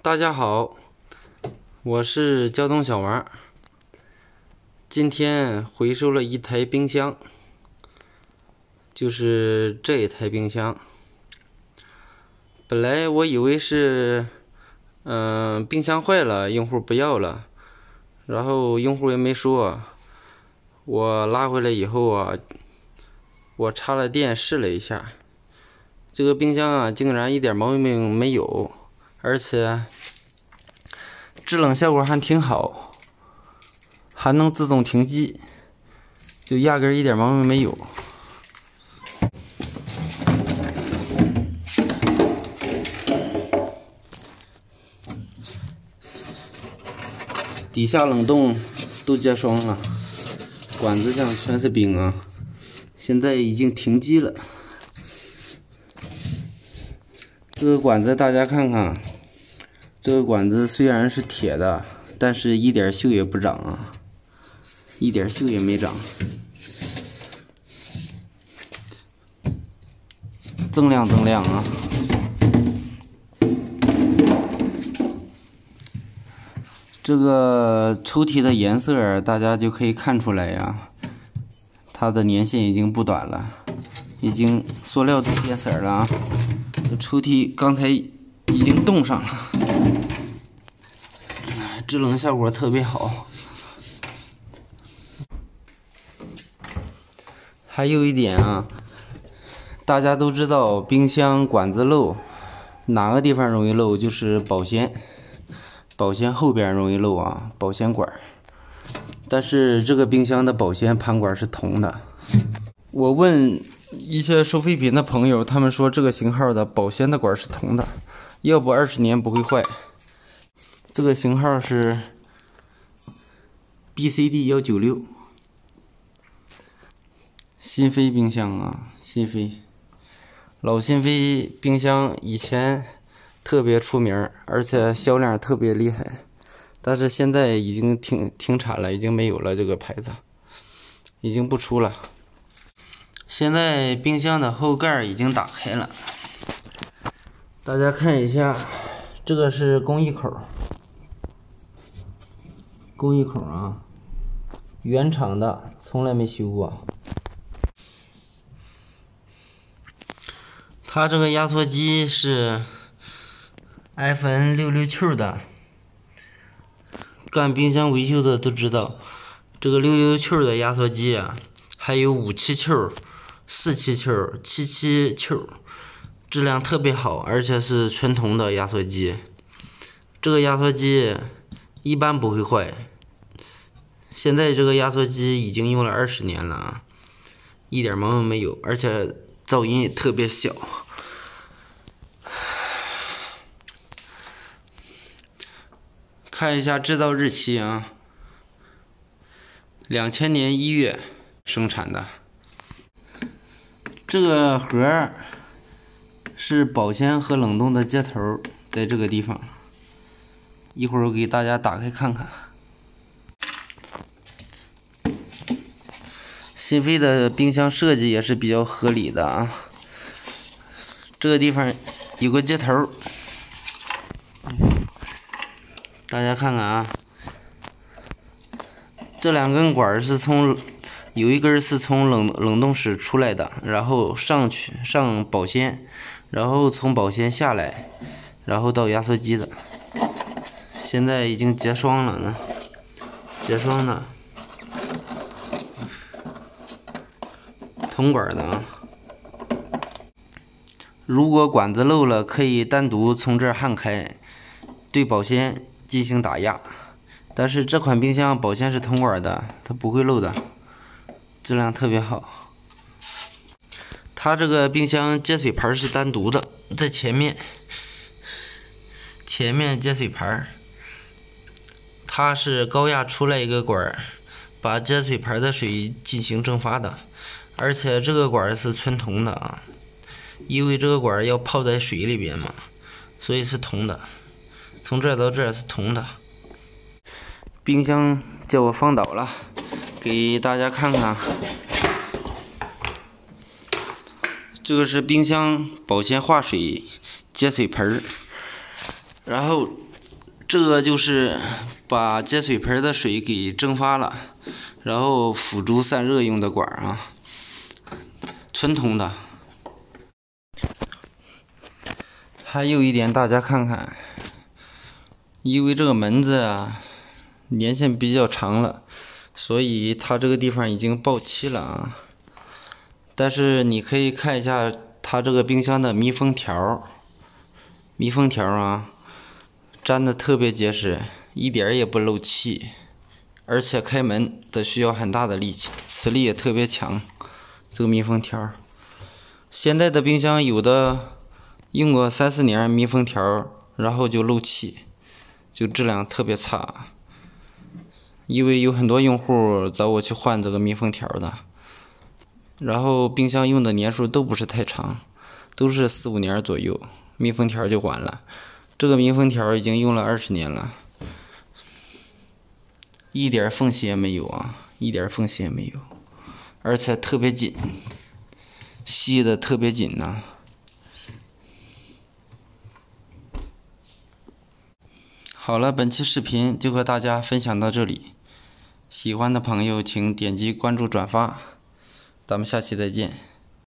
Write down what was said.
大家好，我是胶东小王。今天回收了一台冰箱，就是这一台冰箱。本来我以为是冰箱坏了，用户不要了，然后用户也没说。我拉回来以后啊，我插了电试了一下，这个冰箱啊竟然一点毛病没有，而且制冷效果还挺好，还能自动停机，就压根一点毛病没有。底下冷冻都结霜了，管子上全是冰啊，现在已经停机了。这个管子大家看看，这个管子虽然是铁的，但是一点锈也不长啊，一点锈也没长。锃亮啊！这个抽屉的颜色大家就可以看出来呀，它的年限已经不短了，已经塑料都变色了啊。这抽屉刚才已经冻上了，制冷效果特别好。还有一点啊，大家都知道冰箱管子漏，哪个地方容易漏？就是保鲜后边容易漏啊，保鲜管。但是这个冰箱的保鲜盘管是铜的。我问一些收废品的朋友，他们说这个型号的保鲜的管是铜的，要不20年不会坏。这个型号是 BCD196，新飞冰箱啊，新飞。老新飞冰箱以前特别出名，而且销量特别厉害，但是现在已经停产了，已经没有了，这个牌子已经不出了。现在冰箱的后盖已经打开了，大家看一下，这个是工艺口啊，原厂的，从来没修过。它这个压缩机是 FN66Q 的，干冰箱维修的都知道，这个66Q 的压缩机啊，还有57Q、47Q、77Q，质量特别好，而且是纯铜的压缩机。这个压缩机一般不会坏。现在这个压缩机已经用了20年了啊，一点毛病没有，而且噪音也特别小。看一下制造日期啊，2000年1月生产的。这个盒是保鲜和冷冻的接头，在这个地方。一会儿我给大家打开看看。新飞的冰箱设计也是比较合理的啊。这个地方有个接头，大家看看啊，这2根管是有一根是从冷冻室出来的，然后上保鲜，然后从保鲜下来，然后到压缩机的。现在已经结霜了呢，铜管的啊。如果管子漏了，可以单独从这儿焊开，对保鲜进行打压。但是这款冰箱保鲜是铜管的，它不会漏的，质量特别好。它这个冰箱接水盘是单独的，在前面接水盘，它是高压出来一个管，把接水盘的水进行蒸发的，而且这个管是纯铜的啊，因为这个管要泡在水里边嘛，所以是铜的，从这到这是铜的。冰箱叫我放倒了，给大家看看。这个是冰箱保鲜化水接水盆，然后这个就是把接水盆的水给蒸发了，然后辅助散热用的管啊，纯铜的。还有一点，大家看看，因为这个门子啊年限比较长了，所以它这个地方已经爆漆了啊。但是你可以看一下它这个冰箱的密封条，啊，粘的特别结实，一点也不漏气，而且开门得需要很大的力气，磁力也特别强。这个密封条，现在的冰箱有的用过3、4年密封条，然后就漏气，就质量特别差。因为有很多用户找我去换这个密封条的，然后冰箱用的年数都不是太长，都是4、5年左右，密封条就完了。这个密封条已经用了20年了，一点缝隙也没有啊，一点缝隙也没有，而且特别紧，吸的特别紧呐。好了，本期视频就和大家分享到这里，喜欢的朋友请点击关注转发，咱们下期再见。